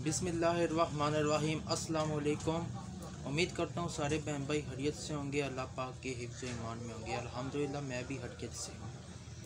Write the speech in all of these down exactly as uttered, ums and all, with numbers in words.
बिस्मिल्लाहिर्रहमानिर्रहीम। अस्सलाम वालेकुम। उम्मीद करता हूँ सारे बहन भाई खैरियत से होंगे, अल्लाह पाक के हिफ्ज़ ईमान में होंगे। अल्हम्दुलिल्लाह मैं भी खैरियत से हूँ।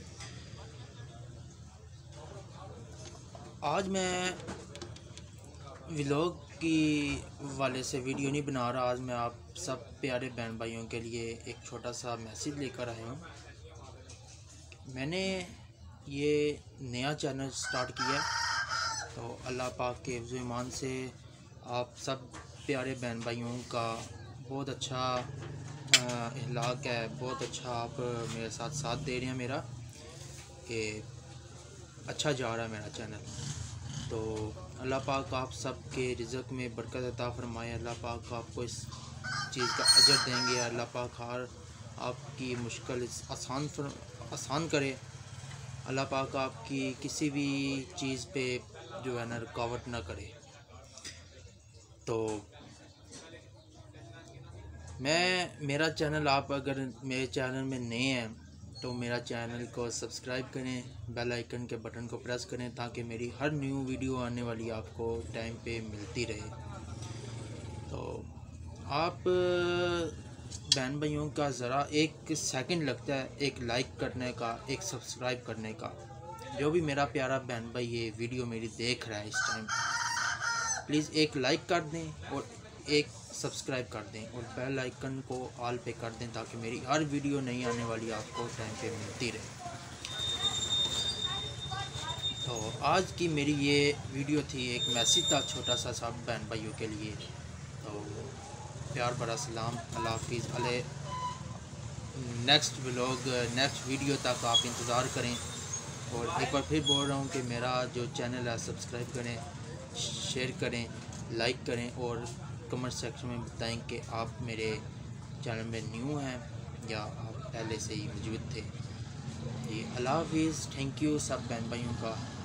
आज मैं व्लॉग की वाले से वीडियो नहीं बना रहा। आज मैं आप सब प्यारे बहन भाइयों के लिए एक छोटा सा मैसेज लेकर आया हूँ। मैंने ये नया चैनल स्टार्ट किया, तो अल्लाह पाक के हिफ्ज़ ईमान से आप सब प्यारे बहन भाइयों का बहुत अच्छा इहलाक है, बहुत अच्छा आप मेरे साथ साथ दे रहे हैं मेरा, कि अच्छा जा रहा है मेरा चैनल। तो अल्लाह पाक आप सब के रिज़्क़ में बरकत अता फरमाए। अल्लाह पाक आपको इस चीज़ का अजर देंगे। अल्लाह पाक हर आपकी मुश्किल आसान आसान करे। अल्लाह पाक आपकी किसी भी चीज़ पे जो है ना रुकावट ना करे। तो मैं मेरा चैनल, आप अगर मेरे चैनल में नए हैं तो मेरा चैनल को सब्सक्राइब करें, बेल आइकन के बटन को प्रेस करें, ताकि मेरी हर न्यू वीडियो आने वाली आपको टाइम पे मिलती रहे। तो आप बहन भाइयों का ज़रा एक सेकंड लगता है एक लाइक करने का, एक सब्सक्राइब करने का। जो भी मेरा प्यारा बहन भाई ये वीडियो मेरी देख रहा है इस टाइम, प्लीज़ एक लाइक कर दें और एक सब्सक्राइब कर दें और बेल आइकन को ऑल पे कर दें, ताकि मेरी हर वीडियो नई आने वाली आपको टाइम पे मिलती रहे। तो आज की मेरी ये वीडियो थी, एक मैसेज था छोटा सा सब बहन भाइयों के लिए। तो प्यार भरा सलाम, अल्लाह हाफिज़। अले नेक्स्ट व्लॉग, नेक्स्ट वीडियो तक आप इंतज़ार करें। और एक बार फिर बोल रहा हूँ कि मेरा जो चैनल है सब्सक्राइब करें, शेयर करें, लाइक करें और कमेंट सेक्शन में बताएं कि आप मेरे चैनल में न्यू हैं या आप पहले से ही मौजूद थे। जी अल्लाह हाफिज़। थैंक यू सब बहन भाइयों का।